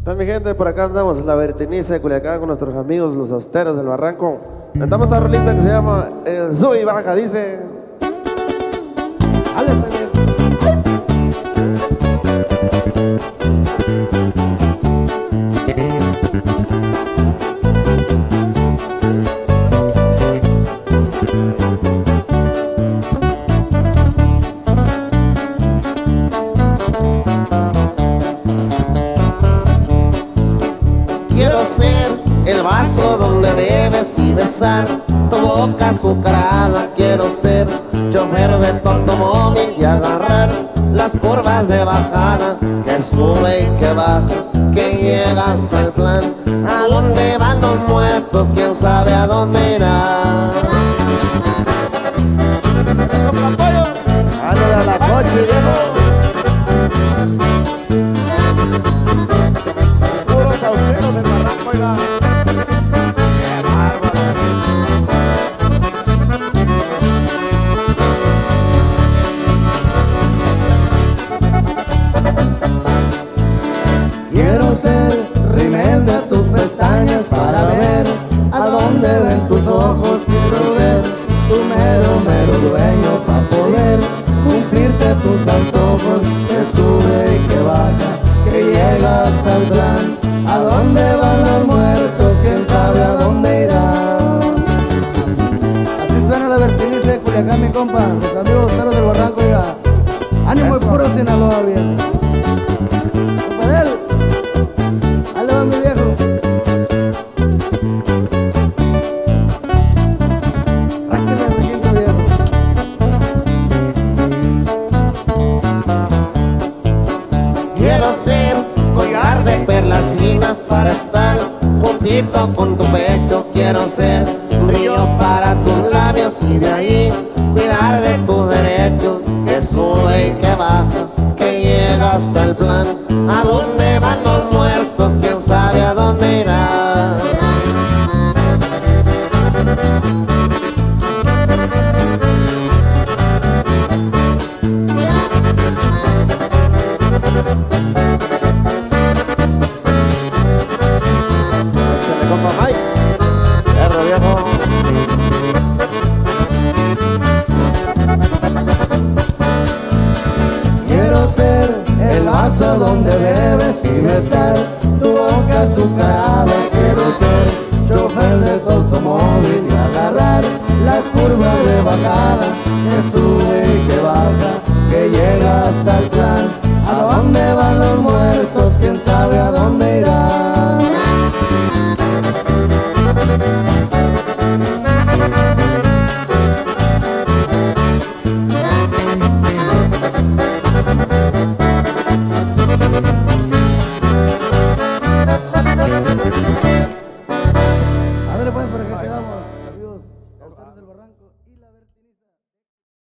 Mi gente, por acá andamos, la Bertiniza de Culiacán con nuestros amigos, los austeros del Barranco. Cantamos esta rolita que se llama El Sub y Baja, dice. Quiero ser el vaso donde bebes y besar tu boca azucarada. Quiero ser chofer de tu automóvil y agarrar las curvas de bajada, que sube y que baja, que llega hasta el plan. ¿A dónde van los muertos? ¿Quién sabe a dónde irá? ¡Ándale a la coche, viejo! Puros austeros del Barranco, oiga. ¡Qué bárbaro! Quiero ser rimel de tus pestañas para ver a dónde ven tus ojos. Quiero ver tu mero dueño para poder cumplirte tus antojos. Que sube y que baja, que llega hasta el plan. ¿A dónde van los muertos? ¿Quién sabe a dónde irán? Así suena la Bertiniza de Culiacán, mi compa. Los amigos austeros del Barranco, ya. Ánimo y puro Sinaloa, bien. Ahí le va mi viejo. Ráquele el requinto, viejo. Quiero ser collar de perlas finas para estar juntito con tu pecho. Quiero ser brillo para tus labios y de ahí cuidar de tus derechos. Que sube y que baja, que llega hasta el plan. ¿A dónde van los muertos? ¿Quién sabe a dónde irá? Échale, compa Mike. Perro, viejo. Quiero ser el vaso donde bebes y besar tu boca azucarada. Quiero ser chofer de tu automóvil y agarrar las curvas de bajada, que sube y que baja, que llega hasta el plan. ¿A dónde van los muertos? ¿Quién sabe a dónde irán? Ándale pues, para que quedamos, amigos, austeros del Barranco.